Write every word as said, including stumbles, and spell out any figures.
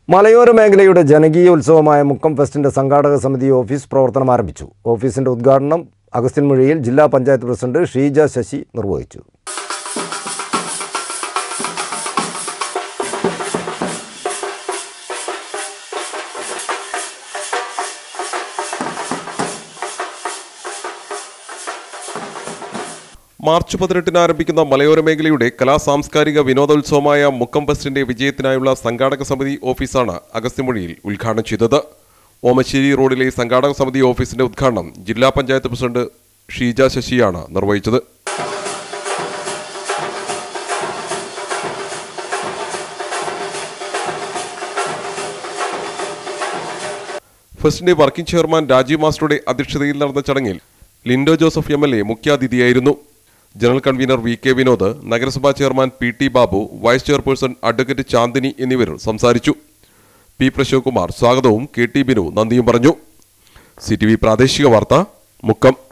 മലയോര മേഖലയുടെ ജനകീയ ഉത്സവമായ മുക്കം ഫെസ്റ്റിന്റെ സംഘാടക സമിതി ഓഫീസ് പ്രവർത്തനം ആരംഭിച്ചു. ഓഫീസിന്റെ ഉദ്ഘാടനം അഗസ്ത്യൻമുഴിയിൽ ജില്ലാ പഞ്ചായത്ത് പ്രസിഡന്റ് ഷീജ ശശി നിർവഹിച്ചു. മാർച്ച് പതിനെട്ടിന് ആരംഭിക്കുന്ന മലയോര മേഖലയുടെ കലാ സാംസ്കാരിക വിനോദോത്സവമായ മുക്കം ഫെസ്റ്റിന്റെ വിജയത്തിനായുള്ള സംഘാടക സമിതി ഓഫീസാണ് അഗസ്ത്യൻമുഴിയിൽ ഉദ്ഘാടനം ചെയ്തത്. ഓമശ്ശേരി റോഡിലെ സംഘാടക സമിതി ഓഫീസിന്റെ ഉദ്ഘാടനം ജില്ലാ പഞ്ചായത്ത് പ്രസിഡന്റ് ഷീജ ശശിയാണ് നിർവഹിച്ചത്. ഫെസ്റ്റിന്റെ വർക്കിംഗ് ചെയർമാൻ രാജീവ് മാസ്റ്ററുടെ അധ്യക്ഷതയിൽ നടന്ന ചടങ്ങിൽ Lindo Joseph M L A മുഖ്യാതിഥിയായിരുന്നു. General convener V K Vinod, നഗരസഭാ chairman P T Babu, vice chairperson advocate Chandini എന്നിവർ സംസാരിച്ചു. പി പ്രശോകുമാർ സ്വാഗതവും കെ ടി ബിനു നന്ദിയും പറഞ്ഞു. സി ടി വി പ്രാദേശിക വാർത്ത മുക്കം.